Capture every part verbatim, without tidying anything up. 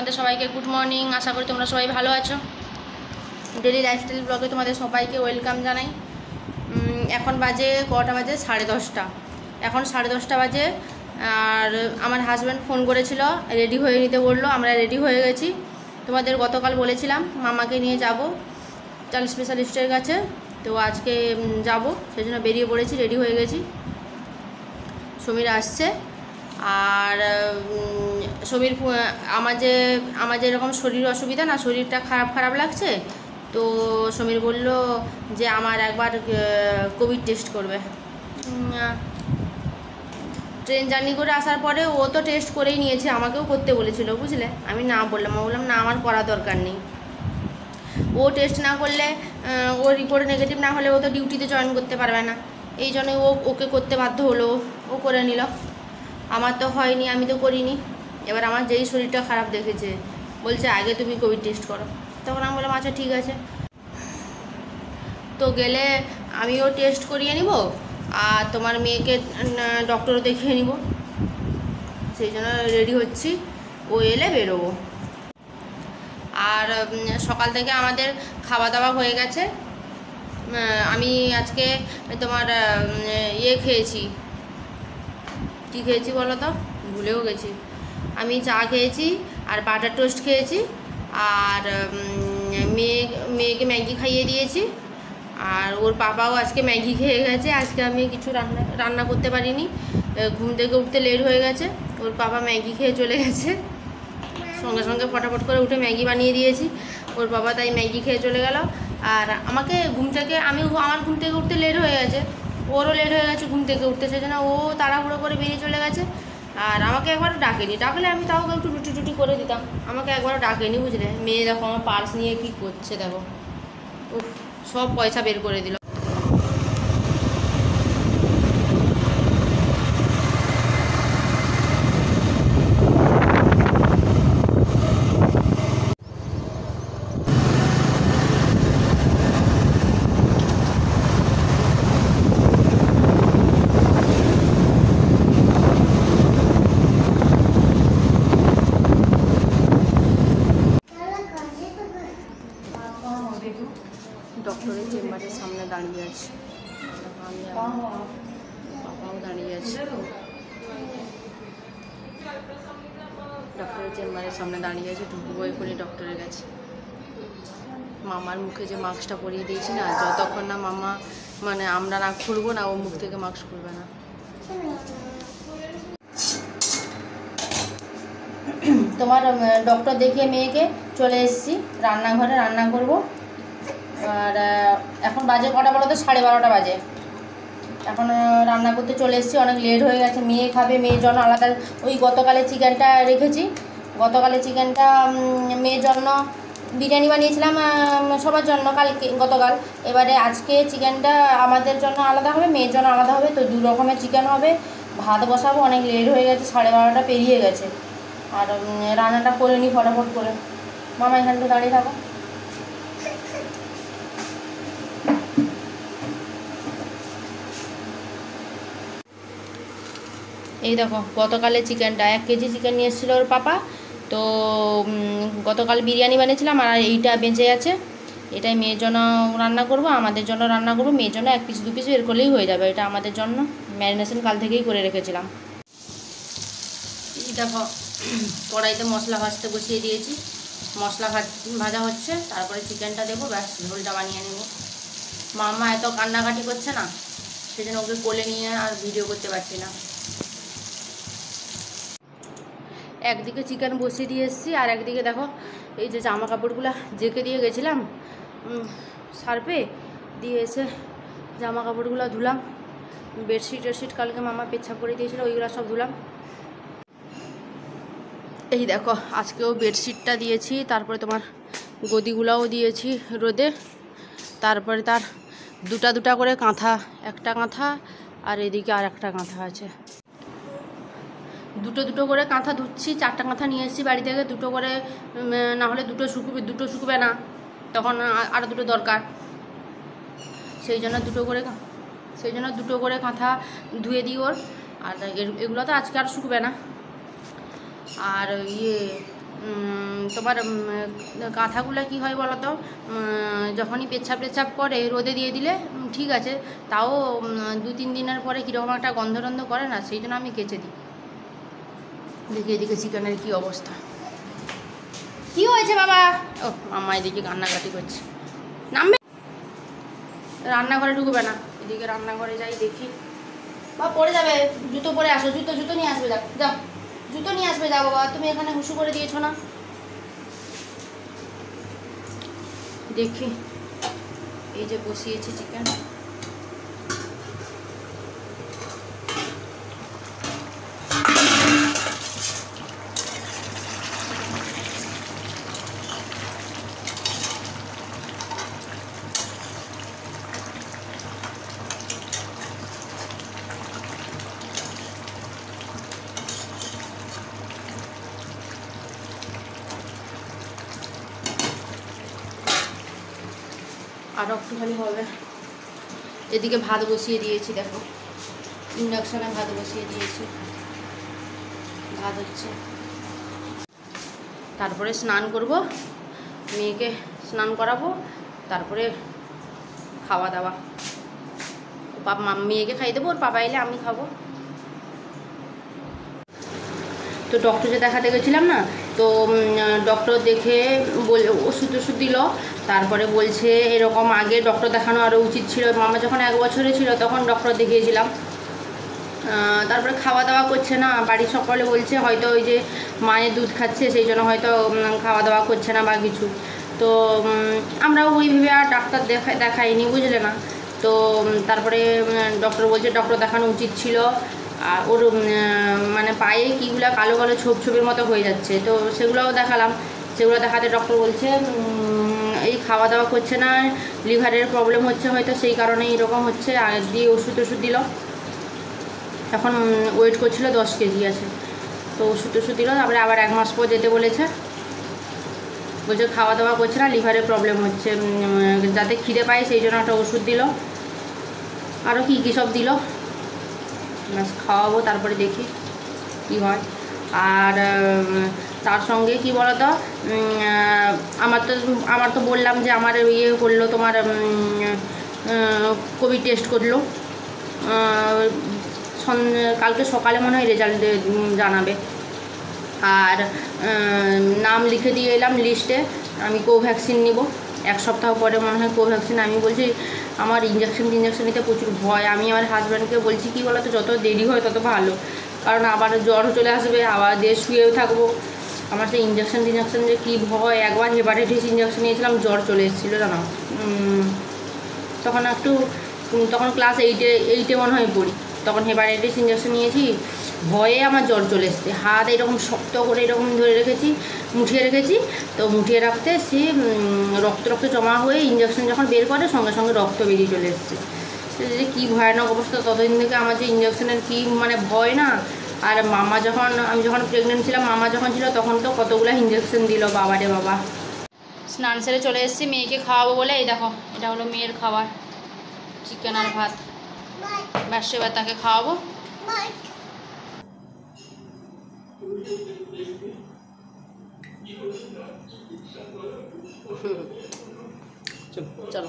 তোমাদের সবাইকে good morning. আশা করি তোমরা সবাই ভালো আছো। ডেলি লাইফস্টাইল ব্লগে তোমাদের সবাইকে ওয়েলকাম জানাই। এখন বাজে কটা বাজে? সাড়ে দশটা। এখন সাড়ে দশটা বাজে। আর আমার হাজব্যান্ড ফোন করেছিল, রেডি হয়ে নিতে বললো। আমরা রেডি হয়ে গেছি। তোমাদের গতকাল বলেছিলাম মামাকে নিয়ে যাব চাইল্ড স্পেশালিস্টের কাছে, তো আজকে যাব, সেই জন্য বেরিয়ে পড়েছি, রেডি হয়ে গেছি। সমীর আসছে। আর সমীর আমার যে আমার যে এরকম শরীর অসুবিধা না, শরীরটা খারাপ খারাপ লাগছে, তো সমীর বলল যে আমার একবার কোভিড টেস্ট করবে। ট্রেন জার্নি করে আসার পরে ও তো টেস্ট করেই নিয়েছে, আমাকেও করতে বলেছিল, বুঝলে। আমি না বললাম, আমি বললাম না, আমার করা দরকার নেই। ও টেস্ট না করলে, ও রিপোর্ট নেগেটিভ না হলে ও তো ডিউটিতে জয়েন করতে পারবে না, এই জন্য ও ওকে করতে বাধ্য হলো, ও করে নিল। আমার তো হয়নি, আমি তো করিনি। এবার আমার যেই শরীরটা খারাপ দেখেছে, বলছে আগে তুমি কোভিড টেস্ট করো। তখন আমি বললাম আচ্ছা ঠিক আছে। তো গেলে আমিও টেস্ট করিয়ে নিব, আর তোমার মেয়েকে ডক্টরও দেখিয়ে নিব, সেই জন্য রেডি হচ্ছি। ও এলে বেরোবো। আর সকাল থেকে আমাদের খাওয়া দাওয়া হয়ে গেছে। আমি আজকে তোমার ইয়ে খেয়েছি, কী খেয়েছি বলো তো, ভুলেও গেছি। আমি চা খেয়েছি আর বাটার টোস্ট খেয়েছি, আর মেয়ে মেয়েকে ম্যাগি খাইয়ে দিয়েছি। আর ওর পাপাও আজকে ম্যাগি খেয়ে গেছে। আজকে আমি কিছু রান্না রান্না করতে পারিনি, ঘুম থেকে উঠতে লেট হয়ে গেছে। ওর পাপা ম্যাগি খেয়ে চলে গেছে, সঙ্গে সঙ্গে ফটাফট করে উঠে ম্যাগি বানিয়ে দিয়েছি। ওর বাবা তাই ম্যাগি খেয়ে চলে গেল। আর আমাকে ঘুম থেকে আমি আমার ঘুম থেকে উঠতে লেট হয়ে গেছে, ওরও লেট হয়ে গেছে ঘুম থেকে উঠতে, সেই জন্য ও তাড়াহুড়ো করে বেরিয়ে চলে গেছে। আর আমাকে একবার ডাকেনি, ডাকলে আমি তাও একটু রুটি টুটি করে দিতাম, আমাকে একবারও ডাকেনি, বুঝলে। মেয়ে দেখো আমার পার্স নিয়ে কী করছে, দেখো ও সব পয়সা বের করে দিল। ডক্টরের চেম্বারের সামনে দাঁড়িয়ে আছে, আমি বাবাও দাঁড়িয়ে আছে। ডক্টরের চেম্বারের সামনে দাঁড়িয়ে আছে, ঢুকবো করে ডক্টরের কাছে। মামার মুখে যে মাস্কটা পরিয়ে দিয়েছি না, যতক্ষণ না মামা মানে আমরা না খুলবো না, ও মুখ থেকে মাস্ক খুলবে না। তোমার ডক্টর দেখিয়ে মেয়েকে চলে এসেছি রান্নাঘরে, রান্না করব। আর এখন বাজে কটা বলো তো? সাড়ে বারোটা বাজে। এখন রান্না করতে চলে এসেছি, অনেক লেট হয়ে গেছে। মেয়ে খাবে, মেয়ের জন্য আলাদা ওই গতকালের চিকেনটা রেখেছি। গতকালের চিকেনটা মেয়ের জন্য বিরিয়ানি বানিয়েছিলাম সবার জন্য কালকে গতকাল। এবারে আজকে চিকেনটা আমাদের জন্য আলাদা হবে, মেয়ের জন্য আলাদা হবে, তো দু রকমের চিকেন হবে। ভাত বসাবো, অনেক লেট হয়ে গেছে, সাড়ে বারোটা পেরিয়ে গেছে। আর রান্নাটা করে নিই ফটাফট করে। মামা এখানটা দাঁড়িয়ে থাকো। এই দেখো গতকালের চিকেনটা, এক কেজি চিকেন নিয়ে এসেছিলো ওর পাপা। তো গতকাল বিরিয়ানি বানিয়েছিলাম, আর এইটা বেঁচে আছে, এটাই মেয়ের জন্য রান্না করব, আমাদের জন্য রান্না করব। মেয়ের জন্য এক পিস দু পিস বের করলেই হয়ে যাবে, এটা আমাদের জন্য ম্যারিনেশন কাল থেকেই করে রেখেছিলাম। এই দেখো কড়াইতে মশলা ভাজতে বসিয়ে দিয়েছি, মশলা ভাজা হচ্ছে, তারপরে চিকেনটা দেবো, ব্যাস ঝোলটা বানিয়ে নেব। মামা এত কান্নাকাটি করছে না, সেজন্য ওকে কোলে নিয়ে আর ভিডিও করতে পারছি না। একদিকে চিকেন বসিয়ে দিয়ে এসেছি, আর একদিকে দেখো এই যে জামা কাপড়গুলো জেকে দিয়ে গেছিলাম সার্ফে দিয়ে, এসে জামা কাপড়গুলো ধুলাম। বেডশিট টেডশিট কালকে মামা পেচ্ছাপ করে দিয়েছিলো, ওইগুলো সব ধুলাম। এই দেখো আজকেও বেডশিটটা দিয়েছি, তারপরে তোমার গদিগুলাও দিয়েছি রোদে, তারপরে তার দুটা দুটা করে কাঁথা, একটা কাঁথা আর এদিকে আর একটা কাঁথা আছে, দুটো দুটো করে কাঁথা ধুচ্ছি। চারটা কাঁথা নিয়ে এসেছি বাড়ি থেকে, দুটো করে না হলে দুটো শুকবে, দুটো শুকবে না, তখন আরও দুটো দরকার, সেই জন্য দুটো করে সেই জন্য দুটো করে কাঁথা ধুয়ে দিই ওর। আর এগুলো তো আজকে আর শুকবে না। আর ইয়ে তোমার কাঁথাগুলো কি হয় বলো তো, যখনই পেচ্ছাপ টেচ্ছাপ করে রোদে দিয়ে দিলে ঠিক আছে, তাও দু তিন দিনের পরে কীরকম একটা গন্ধ টন্ধ করে না, সেই জন্য আমি কেচে দিই। দেখি এদিকে চিকেনের কী অবস্থা। কি হয়েছে বাবা? ও মাম্মা এদিকে কান্নাকাটি করছে। নামবে, রান্নাঘরে ঢুকবে না, এদিকে রান্নাঘরে যাই দেখি। বা পড়ে যাবে, জুতো পরে আসো, জুতো জুতো নিয়ে আসবে, যাও যাও জুতো নিয়ে আসবে, যাও বাবা, তুমি এখানে হুসু করে দিয়েছো না। দেখি এই যে বসিয়েছি চিকেন, আরও একটুখানি হবে। এদিকে ভাত বসিয়ে দিয়েছি, দেখো ইন্ডাকশানে ভাত বসিয়ে দিয়েছি, ভাত হচ্ছে। তারপরে স্নান করব, মেয়েকে স্নান করাবো, তারপরে খাওয়া দাওয়া। বাবা মেয়েকে খাই দেবো, ওর পাপা এলে আমি খাবো। তো ডক্টরকে দেখাতে গেছিলাম না, তো ডক্টর দেখে বলে ওষুধ ওষুধ দিল। তারপরে বলছে এরকম আগে ডক্টর দেখানো আরও উচিত ছিল, মামা যখন এক বছরে ছিল তখন ডক্টর দেখিয়েছিলাম। তারপরে খাওয়া দাওয়া করছে না, বাড়ির সকলে বলছে হয়তো ওই যে মায়ের দুধ খাচ্ছে সেই জন্য হয়তো খাওয়া দাওয়া করছে না বা কিছু। তো আমরাও ওই ভেবে আর ডাক্তার দেখা দেখাইনি, বুঝলে না। তো তারপরে ডক্টর বলছে ডক্টর দেখানো উচিত ছিল, আর ওর মানে পায়ে কীগুলো কালো কালো ছোপ ছোপের মতো হয়ে যাচ্ছে, তো সেগুলোও দেখালাম। সেগুলো দেখাতে ডক্টর বলছে এই খাওয়া দাওয়া করছে না, লিভারের প্রবলেম হচ্ছে হয়তো, সেই কারণেই এরকম হচ্ছে। আর দিয়ে ওষুধ ওষুধ দিল, এখন ওয়েট করছিল দশ কেজি আছে, তো ওষুধ ওষুধ দিল। তারপরে আবার এক মাস পর যেতে বলেছে, বলছে খাওয়া দাওয়া করছে না, লিভারের প্রবলেম হচ্ছে, যাতে খিদে পায় সেই জন্য একটা ওষুধ দিল, আরও কী কী সব দিল। ব্যাস খাওয়াবো, তারপরে দেখি কী হয়। আর তার সঙ্গে কি বলতো, আমার তো আমার তো বললাম যে আমার ইয়ে করলো, তোমার কোভিড টেস্ট করলো, কালকে সকালে মনে হয় রেজাল্ট জানাবে। আর নাম লিখে দিয়ে এলাম লিস্টে, আমি কোভ্যাক্সিন নিব এক সপ্তাহ পরে মনে হয় কোভ্যাক্সিন। আমি বলছি আমার ইঞ্জেকশন টিঞ্জেকশন নিতে প্রচুর ভয়। আমি আমার হাজব্যান্ডকে বলছি কী বলো তো, যত দেরি হয় তত ভালো, কারণ আবার জ্বর চলে আসবে, আবার দিয়ে শুয়েও থাকবো। আমার সেই ইঞ্জেকশন টিঞ্জেকশন যে কী ভয়। একবার হেপাটাইটিস ইঞ্জেকশন নিয়েছিলাম, জ্বর চলে এসেছিলো জানো, তখন একটু তখন ক্লাস এইটে এইটে মনে হয় পড়ি, তখন হেপাটাইটিস ইঞ্জেকশন নিয়েছি, ভয়ে আমার জ্বর চলে এসছে। হাত এরকম শক্ত করে এরকম ধরে রেখেছি, মুঠিয়ে রেখেছি, তো মুঠিয়ে রাখতে সে রক্ত রক্ত জমা হয়ে ইঞ্জেকশন যখন বের করে সঙ্গে সঙ্গে রক্ত বেরিয়ে চলে এসছে। যে কী ভয়ানক অবস্থা, ততদিন থেকে আমার যে ইঞ্জেকশনের কী মানে ভয় না। আর মামা যখন আমি যখন প্রেগনেন্ট ছিলাম, মামা যখন ছিল তখন তো কতগুলো ইঞ্জেকশন দিল, বাবা রে বাবা। স্নান সেরে চলে এসেছি মেয়েকে খাওয়াবো বলে। এই দেখো এটা হলো মেয়ের খাবার, চিকেন আর ভাত। ব্যাস এবার তাকে খাওয়াবো। চলো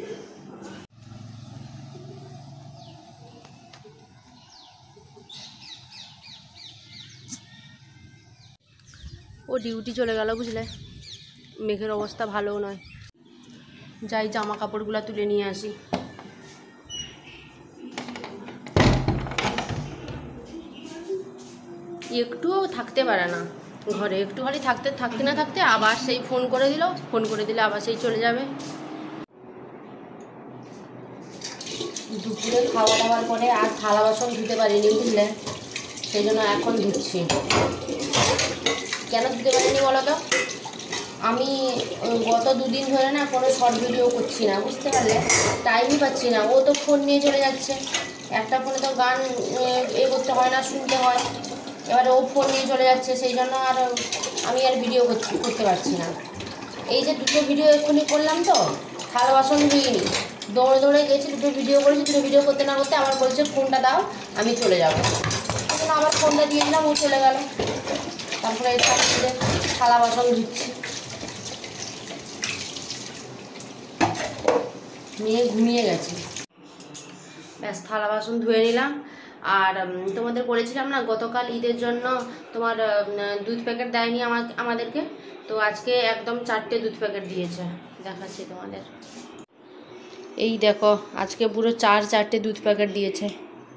ও ডিউটি চলে গেল, বুঝলে, মেঘের অবস্থা ভালোও নয়। যাই জামা কাপড়গুলো তুলে নিয়ে আসি। একটুও থাকতে পারে না ঘরে, একটু খালি থাকতে থাকতে না থাকতে আবার সেই ফোন করে দিল, ফোন করে দিলে আবার সেই চলে যাবে। দুপুরে খাওয়া দাওয়ার পরে আর থালা বাসন ধুতে পারিনি, বুঝলে, সেই জন্য এখন ধুচ্ছি। কেন ধুতে পারিনি বলো তো, আমি গত দুদিন ধরে না কোনো শর্ট ভিডিও করছি না, বুঝতে পারলে, টাইমই পাচ্ছি না। ও তো ফোন নিয়ে চলে যাচ্ছে, একটা ফোনে তো গান এ করতে হয় না, শুনতে হয়, এবার ও ফোন নিয়ে চলে যাচ্ছে, সেই জন্য আর আমি আর ভিডিও করতে পারছি না। এই যে দুটো ভিডিও এক্ষুনি করলাম, তো থালা বাসন ধুইনি, দৌড়ে দৌড়ে গেছি, দুটো ভিডিও করেছি, দুটো ভিডিও করতে না করতে আমার বলছে ফোনটা দাও আমি চলে যাবো, তখন আবার ফোনটা দিয়ে দিলাম, ও চলে গেল। তারপরে এটা থালা বাসন ধুচ্ছি। মেয়ে ঘুমিয়ে গেছে। ব্যাস থালা বাসন ধুয়ে নিলাম। আর তোমাদের বলেছিলাম না গতকাল ঈদের জন্য তোমার দুধ প্যাকেট দেয়নি আমাদেরকে, তো আজকে একদম চারটে দুধ প্যাকেট দিয়েছে, দেখাচ্ছি তোমাদের। এই দেখো আজকে পুরো চার চারটে দুধ প্যাকেট দিয়েছে।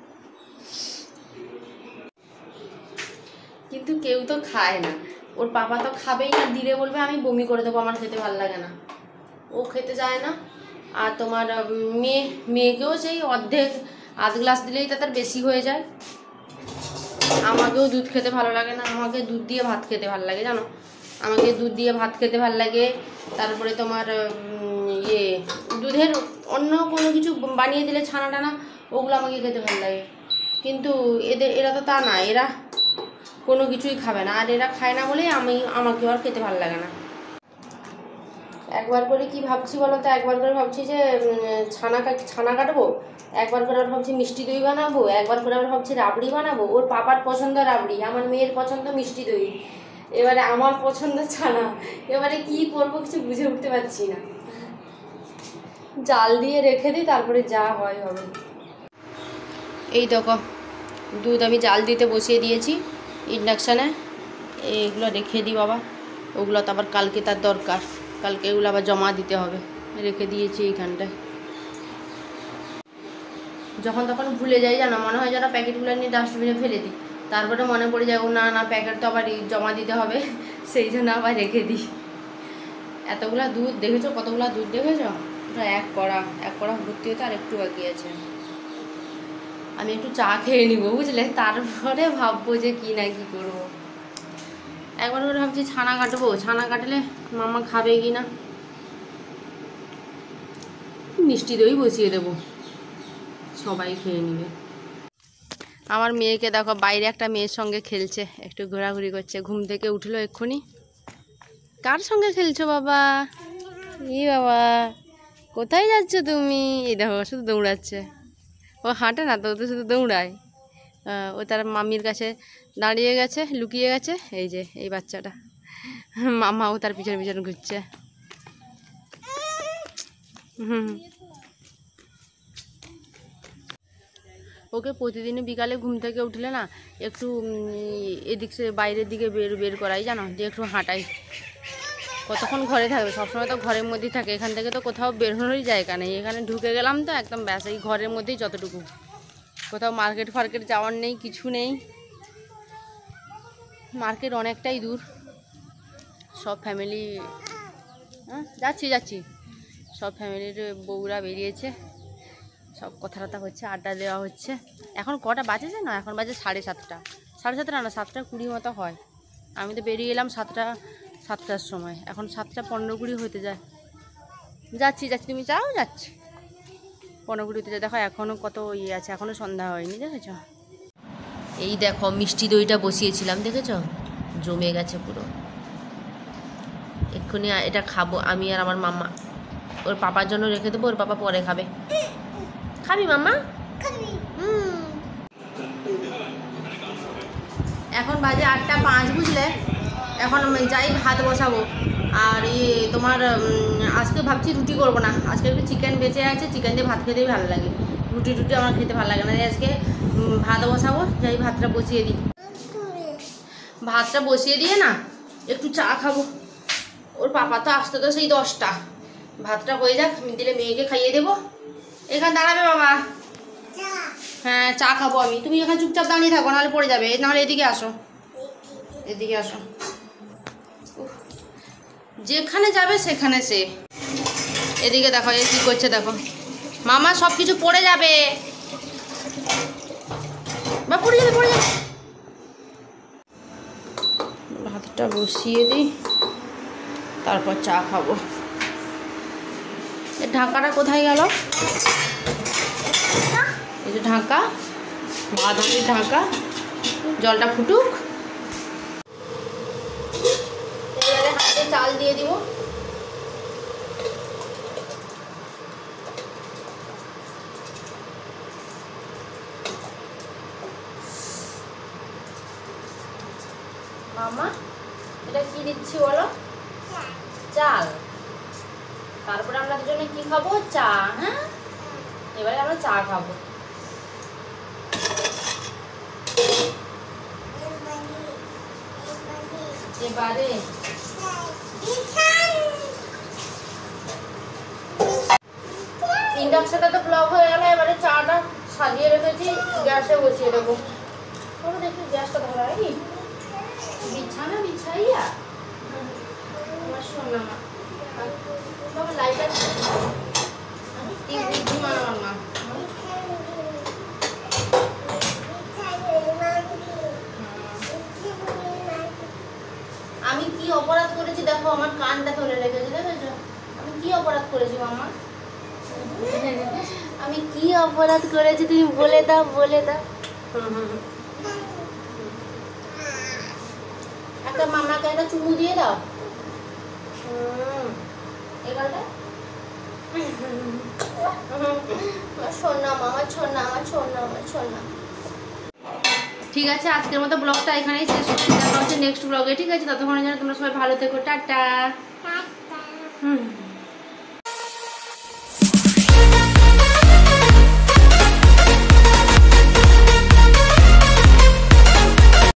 কিন্তু কেউ তো খায় না, ওর পাপা তো খাবেই না, দিলে বলবে আমি বমি করে দেবো, আমার খেতে ভালো লাগে না, ও খেতে যায় না। আর তোমার মেয়ে মেয়েকেও সেই অর্ধেক আধ গ্লাস দিলেই তাদের বেশি হয়ে যায়। আমাকেও দুধ খেতে ভালো লাগে না, আমাকে দুধ দিয়ে ভাত খেতে ভালো লাগে জানো, আমাকে দুধ দিয়ে ভাত খেতে ভালো লাগে। তারপরে তোমার ইয়ে দুধের অন্য কোনো কিছু বানিয়ে দিলে ছানা টানা ওগুলো আমাকে খেতে ভালো লাগে। কিন্তু এদের এরা তো তা না, এরা কোনো কিছুই খাবে না, আর এরা খায় না বলেই আমি আমাকেও আর খেতে ভালো লাগে না। একবার করে কি ভাবছি বলো তো, একবার করে ভাবছি যে ছানা ছানা কাটবো, একবার করে আবার ভাবছি মিষ্টি দই বানাবো, একবার করে আবার ভাবছি রাবড়ি বানাবো। ওর পাপার পছন্দ রাবড়ি, আমার মেয়ের পছন্দ মিষ্টি দই, এবারে আমার পছন্দ ছানা। এবারে কি করবো কিছু বুঝে উঠতে পারছি না। জাল দিয়ে রেখে দিই, তারপরে যা হয় হবে। এই দেখো দুধ আমি জাল দিতে বসিয়ে দিয়েছি ইন্ডাকশানে। এইগুলো রেখে দিই বাবা, ওগুলো তো আবার কালকে তার দরকার, কালকে এগুলো আবার জমা দিতে হবে, রেখে দিয়েছি এইখানটায়। যখন তখন ভুলে যাই জানো, মনে হয় যেন প্যাকেটগুলো নিয়ে ডাস্টবিনে ফেলে দিই, তারপরে মনে পড়ে যায় ও না না প্যাকেট তো আবার জমা দিতে হবে, সেই জন্য আবার রেখে দিই। এতগুলা দুধ দেখেছো, কতগুলা দুধ দেখেছো, ওটা এক কড়া এক কড়া ভর্তি হতে আর একটু বাকি আছে। আমি একটু চা খেয়ে নিব বুঝলে, তারপরে ভাববো যে কি না কি করবো। একবার করে ভাবছি ছানা কাটবো, ছানা কাটলে মামা খাবে কি না। মিষ্টি দই বসিয়ে দেবো, সবাই খেয়ে নিবে। আমার মেয়েকে দেখো বাইরে একটা মেয়ের সঙ্গে খেলছে, একটু ঘোরাঘুরি করছে, ঘুম থেকে উঠলো এক্ষুনি। কার সঙ্গে খেলছো বাবা? ই বাবা কোথায় যাচ্ছ তুমি? এই দেখো শুধু দৌড়াচ্ছে, ও হাঁটে না তো, ও তো শুধু দৌড়ায়। ও তার মামির কাছে দাঁড়িয়ে গেছে, লুকিয়ে গেছে। এই যে এই বাচ্চাটা, মামাও তার পিছনে পিছনে ঘুরছে। হুম, ওকে প্রতিদিনই বিকালে ঘুম থেকে উঠলে না একটু এদিক সে বাইরের দিকে বের বের করাই জানো, যে একটু হাঁটাই। কতক্ষণ ঘরে থাকবে, সবসময় তো ঘরের মধ্যেই থাকে, এখান থেকে তো কোথাও বেরোনোরই জায়গা নেই। এখানে ঢুকে গেলাম তো একদম ব্যাস, এই ঘরের মধ্যেই যতটুকু, কোথাও মার্কেট ফার্কেট যাওয়ার নেই, কিছু নেই। মার্কেট অনেকটাই দূর। সব ফ্যামিলি হ্যাঁ যাচ্ছি যাচ্ছি সব ফ্যামিলির বউরা বেরিয়েছে, সব কথা টথা হচ্ছে, আড্ডা দেওয়া হচ্ছে। এখন কটা বাজেছে না, এখন বাজে সাড়ে সাতটা, সাড়ে সাতটা না সাতটা কুড়ি মতো হয়। আমি তো বেরিয়ে এলাম সাতটা সাতটার সময়, এখন সাতটা পনেরো কুড়ি হতে যায়। যাচ্ছি যাচ্ছি তুমি যাও, যাচ্ছি পনেরো কুড়ি হতে যায়। দেখো এখনও কত ইয়ে আছে, এখনও সন্ধ্যা হয়নি, দেখেছ? এই দেখো মিষ্টি দইটা বসিয়েছিলাম, দেখেছ জমে গেছে পুরো। এক্ষুনি এটা খাবো আমি আর আমার মাম্মা, ওর পাপার জন্য রেখে দেবো, ওর পাপা পরে খাবে। খাবি মাম্মা? হুম। এখন বাজে আটটা পাঁচ বুঝলে, এখন যাই ভাত বসাবো। আর ইয়ে তোমার আজকে ভাবছি রুটি করবো না, আজকে একটু চিকেন বেঁচে আছে, চিকেন দিয়ে ভাত খেতেই ভালো লাগে, রুটি টুটি আমার খেতে ভালো লাগে না। আজকে ভাত বসাবো, যাই ভাতটা বসিয়ে দিই। ভাতটা বসিয়ে দিয়ে না একটু চা খাবো, ওর পাপা তো আসতে তো সেই দশটা, ভাতটা হয়ে যাক, দিলে মেয়েকে খাইয়ে দেবো। এখানে দাঁড়াবে বাবা, হ্যাঁ চা খাবো আমি, তুমি এখানে চুপচাপ দাঁড়িয়ে থাকো, নাহলে পড়ে যাবে। নাহলে এদিকে আসো, এদিকে আসো, যেখানে যাবে সেখানে সে। এদিকে দেখো এ কী করছে দেখো, মামা সব কিছু পড়ে যাবে, বা পড়ে যাবে পড়ে যাবে। ভাতটা বসিয়ে দিই, তারপর চা খাবো। এর ঢাকাটা কোথায় গেল? এই যে ঢাকা, বাঁধাকপির ঢাকা, জলটা ফুটুক, এবারে হাতে চাল দিয়ে দিব। মামা এটা কি দিচ্ছি বলো? চাল। তারপরে আমরা দুজনে কি খাবো? চা। হ্যাঁ, এবারে আমরা চা খাবো। এবারে ইন্ডাকশনটা তো ব্লক হয়ে গেল, এবারে চাটা সাজিয়ে রেখেছি, গ্যাসে বসিয়ে দেবো। ওরা দেখি গ্যাসটা ধরা হয়নি, বিছানা বিছাইয়া আমার শোনা মা বাবা লাইট আছে আমার মা। আমি কি অপরাধ করেছি দেখো, আমার কানটা ধরে রেখেছে, দেখেছো? আমি কি অপরাধ করেছি মামা? আমি কি অপরাধ করেছি তুমি বলে দাও, বলে দাও। একটা মামাকে একটা চুমু দিয়ে দাও। এগালটা শোনা মামা, শোনা আমার শোনা আমার শোনা। ঠিক আছে, আজকের মতো ব্লগটা এখানেই শেষ করছি। দেখা হচ্ছে নেক্সট ব্লগে, ঠিক আছে? ততক্ষণের জন্য তোমরা সবাই ভালো থেকো, টাটা। হুম।